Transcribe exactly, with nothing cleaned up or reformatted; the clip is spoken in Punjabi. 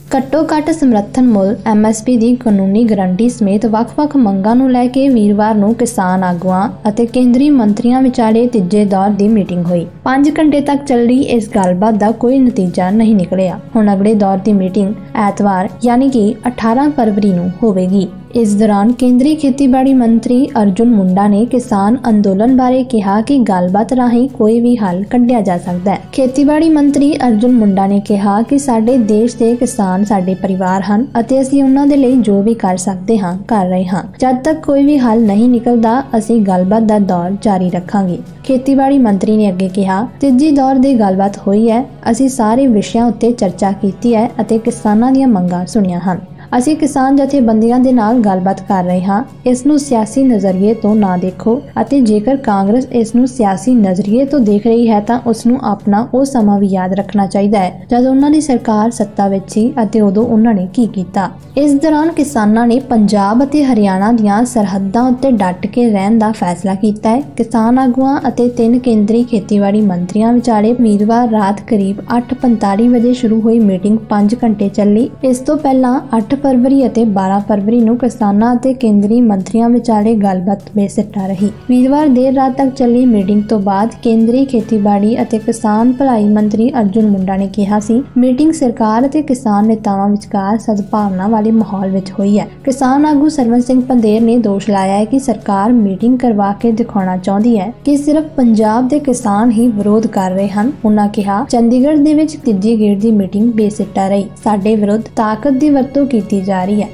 ਘੱਟੋ ਘੱਟ ਸਮਰਥਨ ਮੁੱਲ ਐਮ ਐਸ ਪੀ ਦੀ ਕਾਨੂੰਨੀ ਗਰੰਟੀ ਸਮੇਤ ਵੱਖ-ਵੱਖ ਮੰਗਾਂ ਨੂੰ ਲੈ ਕੇ ਵੀਰਵਾਰ ਨੂੰ ਕਿਸਾਨ ਆਗੂਆਂ ਅਤੇ ਕੇਂਦਰੀ ਮੰਤਰੀਆਂ ਵਿਚਾਲੇ ਤੀਜੇ ਦੌਰ ਦੀ ਮੀਟਿੰਗ ਹੋਈ। ਪੰਜ ਘੰਟੇ ਤੱਕ ਚੱਲੀ ਇਸ ਗੱਲਬਾਤ ਦਾ ਕੋਈ ਨਤੀਜਾ ਨਹੀਂ ਨਿਕਲਿਆ। ਹੁਣ ਅਗਲੇ ਦੌਰ ਦੀ ਮੀਟਿੰਗ ਐਤਵਾਰ ਯਾਨੀ ਕਿ ਅਠਾਰਾਂ ਫਰਵਰੀ ਨੂੰ ਹੋਵੇਗੀ। इस दौरान केंद्रीय खेतीबाड़ी मंत्री अर्जुन मुंडा ने किसान अंदोलन बारे कहा कि गलबात राਹੀਂ कोई भी हल कढ़िया जा सकता है। खेतीबाड़ी मंत्री अर्जुन मुंडा ने कहा कि साडे देश ਦੇ किसान साडे परिवार ਹਨ ਅਤੇ ਅਸੀਂ ਉਹਨਾਂ ਦੇ ਲਈ ਜੋ ਵੀ ਕਰ ਸਕਦੇ ਹਾਂ ਕਰ ਰਹੇ ਹਾਂ। ਜਦ ਤੱਕ ਕੋਈ ਵੀ ਹੱਲ ਨਹੀਂ ਨਿਕਲਦਾ ਅਸੀਂ ਗੱਲਬਾਤ ਦਾ ਦੌਰ ਜਾਰੀ ਰੱਖਾਂਗੇ। ਖੇਤੀਬਾੜੀ ਮੰਤਰੀ ਨੇ ਅੱਗੇ ਕਿਹਾ, ਤੀਜੀ ਦੌਰ ਦੀ ਗੱਲਬਾਤ ਹੋਈ ਹੈ। ਅਸੀਂ ਸਾਰੇ ਵਿਸ਼ਿਆਂ ਉੱਤੇ ਚਰਚਾ ਕੀਤੀ ਹੈ ਅਤੇ ਕਿਸਾਨਾਂ ਦੀਆਂ ਮੰਗਾਂ ਸੁਣੀਆਂ ਹਨ। ਅਸੀਂ ਕਿਸਾਨ ਜਥੇਬੰਦੀਆਂ ਦੇ ਨਾਲ ਗੱਲਬਾਤ ਕਰ ਰਹੇ ਹਾਂ। ਇਸ ਨੂੰ ਸਿਆਸੀ ਨਜ਼ਰੀਏ ਤੋਂ ਨਾ ਦੇਖੋ ਅਤੇ ਜੇਕਰ ਕਾਂਗਰਸ ਇਸ ਨੂੰ ਸਿਆਸੀ ਨਜ਼ਰੀਏ ਤੋਂ ਦੇਖ ਰਹੀ ਹੈ ਤਾਂ ਉਸ ਨੂੰ ਆਪਣਾ ਉਹ ਸਮਾਂ ਵੀ ਯਾਦ ਰੱਖਣਾ ਚਾਹੀਦਾ ਹੈ ਜਦ ਉਹਨਾਂ ਦੀ ਸਰਕਾਰ ਸੱਤਾ ਵਿੱਚ ਸੀ ਅਤੇ ਉਦੋਂ ਉਹਨਾਂ ਨੇ ਕੀ ਕੀਤਾ। ਇਸ ਦੌਰਾਨ ਕਿਸਾਨਾਂ ਨੇ ਪੰਜਾਬ ਅਤੇ ਹਰਿਆਣਾ ਦੀਆਂ ਸਰਹੱਦਾਂ ਉੱਤੇ ਡਟ ਕੇ ਰਹਿਣ ਦਾ ਫੈਸਲਾ ਕੀਤਾ ਹੈ। ਕਿਸਾਨ ਆਗੂਆਂ ਅਤੇ ਤਿੰਨ ਕੇਂਦਰੀ ਖੇਤੀਬਾੜੀ ਮੰਤਰੀਆਂ ਵਿਚਾਲੇ ਵੀਰਵਾਰ ਰਾਤ ਕਰੀਬ ਅੱਠ ਪੰਤਾਲੀ ਵਜੇ ਸ਼ੁਰੂ ਹੋਈ ਮੀਟਿੰਗ ਪੰਜ ਘੰਟੇ ਚੱਲੀ। ਇਸ ਤੋਂ ਪਹਿਲਾਂ ਅੱਠ ਫਰਵਰੀ ਅਤੇ ਬਾਰਾਂ ਫਰਵਰੀ ਨੂੰ ਕਿਸਾਨਾਂ ਅਤੇ ਕੇਂਦਰੀ ਮੰਤਰੀਆਂ ਵਿਚਾਲੇ ਗੱਲਬਾਤ ਬੇਸਿੱਟਾ ਰਹੀ। ਵੀਰਵਾਰ ਦੇਰ ਰਾਤ ਤੱਕ ਚੱਲੀ ਮੀਟਿੰਗ ਤੋਂ ਬਾਅਦ ਕੇਂਦਰੀ ਖੇਤੀਬਾੜੀ ਅਤੇ ਕਿਸਾਨ ਭਲਾਈ ਮੰਤਰੀ ਅਰਜੁਨ ਮੁੰਡਾ ਨੇ ਕਿਹਾ ਸੀ, ਮੀਟਿੰਗ ਸਰਕਾਰ ਅਤੇ ਕਿਸਾਨ ਨੇਤਾਵਾਂ ਵਿਚਕਾਰ ਸਦਭਾਵਨਾ ਵਾਲੇ ਮਾਹੌਲ ਵਿੱਚ ਹੋਈ ਹੈ। ਕਿਸਾਨ ਆਗੂ ਸਰਵਨ ਸਿੰਘ ਪੰਦੇਰ ਨੇ ਦੋਸ਼ ਲਾਇਆ ਹੈ ਕਿ ਸਰਕਾਰ ਮੀਟਿੰਗ ਕਰਵਾ ਕੇ ਦਿਖਾਉਣਾ ਚਾਹੁੰਦੀ ਹੈ ਕਿ ਸਿਰਫ ਪੰਜਾਬ ਦੇ ਕਿਸਾਨ ਹੀ ਵਿਰੋਧ ਕਰ ਰਹੇ ਹਨ। ਉਹਨਾਂ ਕਿਹਾ, ਚੰਡੀਗੜ੍ਹ ਦੇ ਵਿੱਚ ਤੀਜੀ ਗੇੜ ਦੀ ਮੀਟਿੰਗ ਬੇਸਿੱਟਾ ਰਹੀ। ਸਾਡੇ ਵਿਰੁੱਧ ਤਾਕਤ ਦੀ ਵਰਤੋਂ ਕੀਤੀ ਜਾ ਰਹੀ ਹੈ।